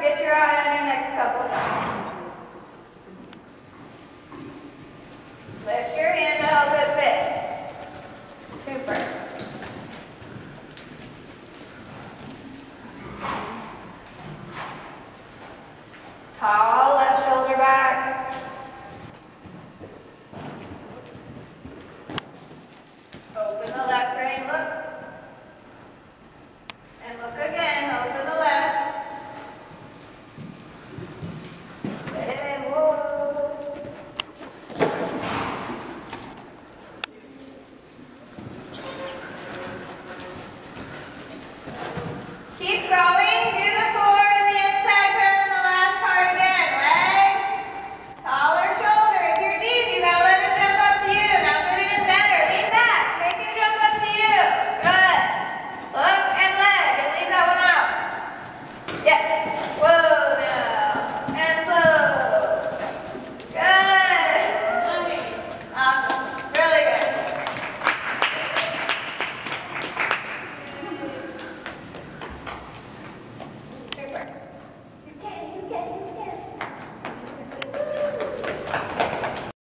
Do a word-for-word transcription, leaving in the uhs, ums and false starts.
get your eye on your next couple times. Lift your hand to help it fit. Super. Tall left shoulder back. Open the left brain, look. And look again, open the left. And whoa. Keep going.